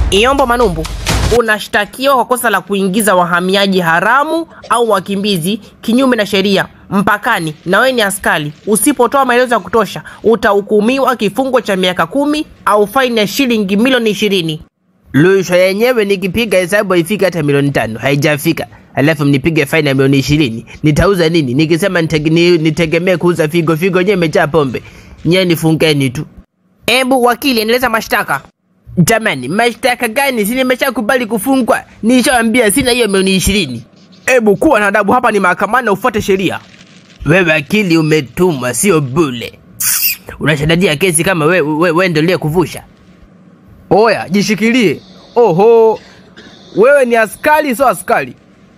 Yombo Manumbu, unashtakiwa kwa kosa la kuingiza wahamiaji haramu au wakimbizi kinyume na sheria mpakani, na wewe ni askari. Usipotoa maelezo ya kutosha, utahukumiwa kifungo cha miaka 10 au faini ya shilingi milioni 20. Rushwa yenyewe nikipiga hesabu haifika hata milioni 5, haijafika. Alafu mnipige faini ya milioni 20. Nitauza nini? Nikisema nitegemea kuuza figo yenyewe imejaa pombe. Nyewe nifungeni tu. Ebu wakili, endeleza mashtaka. Jamani, mashtaka gani? Si nimeshakubali kufungwa. Nishawaambia sina hiyo milioni 20. Ebu kuwa na adabu, hapa ni mahakamani na ufuate sheria. Wewe akili umetumwa, sio bule. Unashadadia kesi kama wewe ndio Kuvusha. Oya, jishikilie. Oho. Wewe ni askari, sio askari.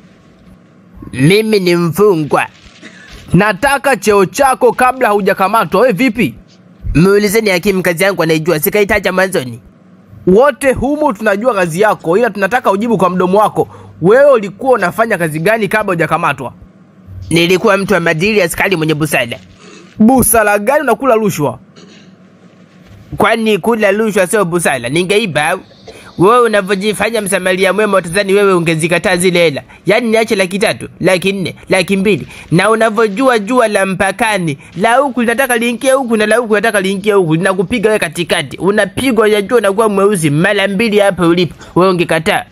Mimi ni mfungwa. Nataka cheo chako kabla hujakamatwa. Wewe vipi? Muulizeni hakimu, kazi yangu anaijua, sikaitaja mwanzoni. Wote humu tunajua kazi yako, ila tunataka ujibu kwa mdomo wako. Wewe ulikuwa unafanya kazi gani kabla hujakamatwa? Nilikuwa mtu wa madili, askari mwenye busara. Busara gani? Unakula rushwa? Kwani kula rushwa sio busara? Ningeiba. Wewe unavyojifanya msamaria mwema, utazani wewe ungezikataa zile hela. Yaani niache 300, 400, 200. Na unavyojua jua la mpakani, la huku linataka liingie huku na la huku linataka liingie huku, linakupiga wewe katikati. Unapigwa ya jua na kuwa mweusi mara 2 hapa ulipo. Wewe ungekataa.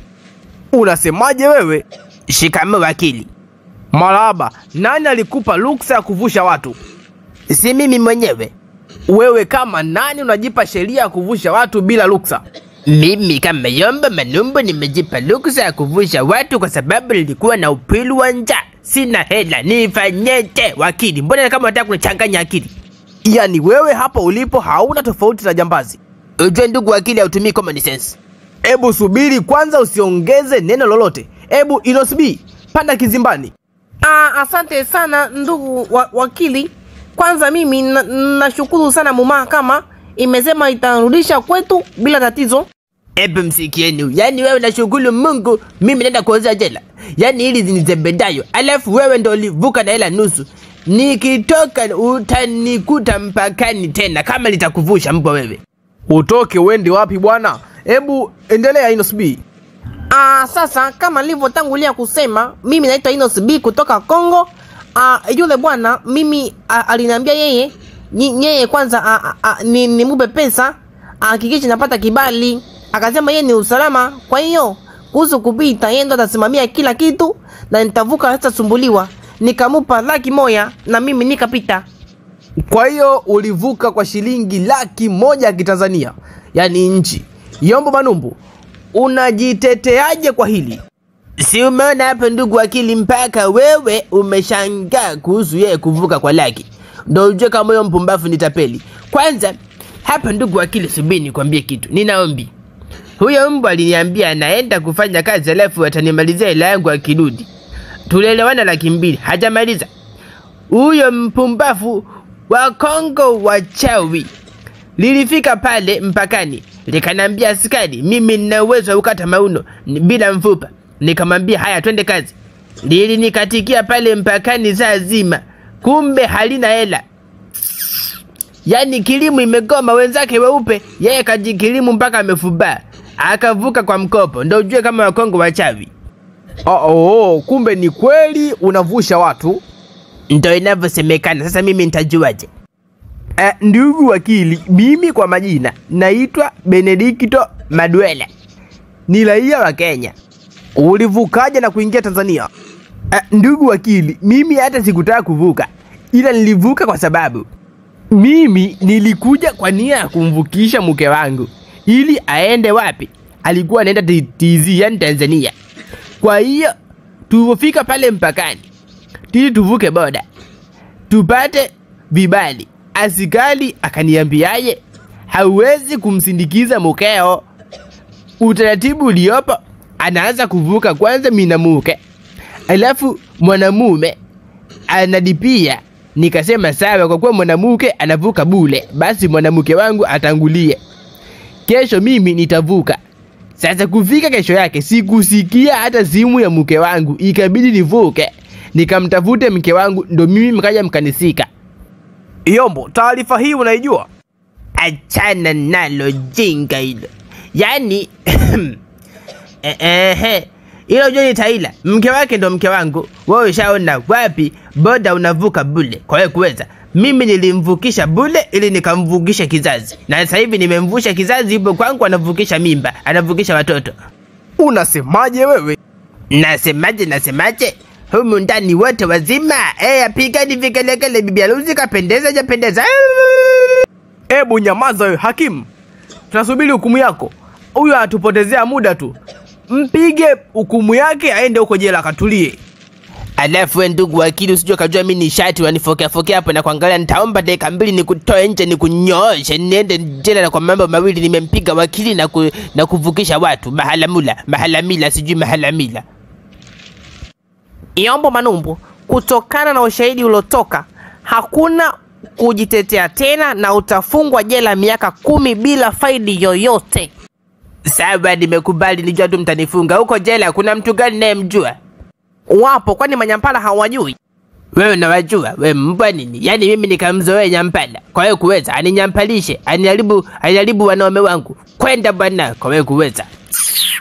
Unasemaje wewe? Shikamoo wakili. Marahaba. Nani alikupa ruksa ya kuvusha watu? Si mimi mwenyewe. Wewe kama nani unajipa sheria ya kuvusha watu bila ruksa? Mimi kama Yombo Manumbu nimejipa ruksa ya kuvusha watu kwa sababu nilikuwa na upilu wa njaa. Sina hela, nifanyeje wakili? Mbona kama unataka kunichanganya akili? Yaani wewe hapa ulipo hauna tofauti na jambazi. Ujue ndugu wakili, hautumii common sense. Ebu subiri kwanza, usiongeze neno lolote. Ebu Inosbi, panda Kizimbani. Asante sana ndugu wakili. Kwanza mimi nashukuru sana mahakama imesema itarudisha kwetu bila tatizo. Ebu msikieni. Yaani wewe unashukuru Mungu, mimi naenda kuoza jela. Yaani hili zinizebedayo. Alafu wewe ndio ulivuka na hela nusu. Nikitoka utanikuta mpakani tena kama litakuvusha mbwa wewe. Utoke uende wapi bwana? Ebu endelea Inosbi. Sasa kama nilivyotangulia kusema, mimi naitwa Inosbi kutoka Kongo. Yule bwana mimi aliniambia yeye kwanza nimupe pesa hakikisha napata kibali. Akasema yeye ni usalama, kwa hiyo kuhusu kupita yeye ndo atasimamia kila kitu na nitavuka hata sumbuliwa. Nikamupa 100,000 na mimi nikapita. Kwa hiyo ulivuka kwa shilingi 100,000 ya Kitanzania, yani nchi. Yombo Manumbu, unajiteteaje kwa hili? Si umeona hapo ndugu wakili, mpaka wewe umeshangaa kuhusu yeye kuvuka kwa 100,000. Ndio ujue kama moyo mpumbavu nitapeli. Kwanza hapa ndugu wakili, subiri nikwambie kitu. Ninaombi. Huyo mbwa aliniambia anaenda kufanya kazi alafu atanimalizia hela yangu akirudi. Tulielewana 200,000, hajamaliza. Huyo mpumbavu wa Kongo wachawi lilifika pale mpakani, likanambia askari, mimi nina uwezo wa kukata mauno bila mfupa. Nikamwambia haya twende kazi. Nikatikia pale mpakani saa zima, kumbe halina hela. Yaani kilimu imegoma, wenzake weupe, yeye kajikilimu mpaka amefubaa. Akavuka kwa mkopo. Ndio ujue kama Wakongo wachawi. Kumbe ni kweli unavusha watu. Ndio inavyosemekana. Sasa mimi nitajuaje? Ndugu wakili, mimi kwa majina naitwa Benedicto Maduela. Ni raia wa Kenya. Ulivukaje na kuingia Tanzania? Ndugu wakili, mimi hata sikutaka kuvuka, ila nilivuka kwa sababu mimi nilikuja kwa nia ya kumvukisha mke wangu ili aende wapi? Alikuwa anaenda TZ, yani Tanzania. Kwa hiyo tulipofika pale mpakani, tuvuke boda tupate vibali, askari akaniambiaje, hauwezi kumsindikiza mkeo. Utaratibu uliopo, anaanza kuvuka kwanza mimi na mke, alafu mwanamume anadipia. Nikasema sawa, kwa kuwa mwanamuke anavuka bule, basi mwanamke wangu atangulie. Kesho mimi nitavuka. Sasa kufika kesho yake sikusikia hata simu ya mke wangu, ikabidi nivuke nikamtafute mke wangu, ndo mimi mkaja mkanisika. Yombo, taarifa hii unaijua? Achana nalo jinga hilo. Yani ilo joni Taila, mke wake ndo mke wangu. Wewe ushaona wapi boda unavuka bule? Kwa hiyo kuweza, mimi nilimvukisha bule ili nikamvukisha kizazi. Na sasa hivi nimemvusha kizazi, yupo kwangu anavukisha mimba, anavukisha watoto. Unasemaje wewe? Nasemaje? Humu ndani wote wazima. Apigani vikelekele, bibi harusi kapendeza japendeza. Ebu nyamaza wewe hakimu. Tunasubiri hukumu yako. Huyu atupotezea muda tu. Mpige hukumu yake aende huko jela akatulie. Alafu we ndugu wakili usijue kajua mimi ni shati wanifokea hapo na kuangalia. Nitaomba dakika 2 nikutoe nje nikunyooshe niende jela na kwa mambo mawili nimempiga wakili na kuvukisha watu mahalamila sijui mahalamila. Yombo Manumbu, kutokana na ushahidi ulotoka, hakuna kujitetea tena na utafungwa jela miaka 10 bila faidi yoyote. Sawa, nimekubali, nijua tu mtanifunga. Huko jela kuna mtu gani naye mjua? Wapo, kwani manyampala hawajui? Wewe unawajua, wewe mbwa nini? Yani mimi nikamzoea nyampala. Kwa hiyo kuweza aninyampalishe, aniharibu wanaume wangu. Kwenda bwana, kwa hiyo kuweza.